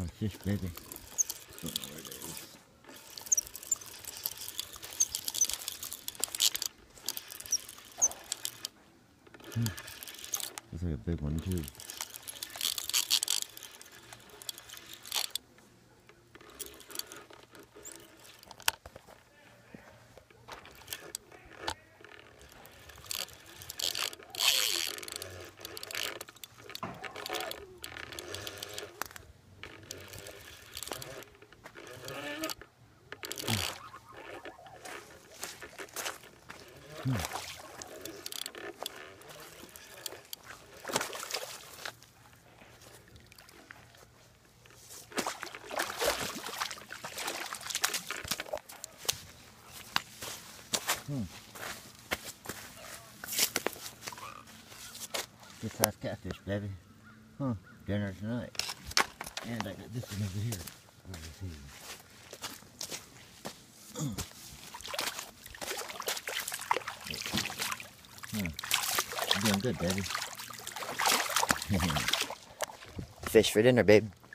fish, baby. Don't know where it is. Looks like a big one too. Good size catfish, baby. Huh, dinner tonight. And I got this one over here. Where is he? You're doing good, baby. Fish for dinner, babe.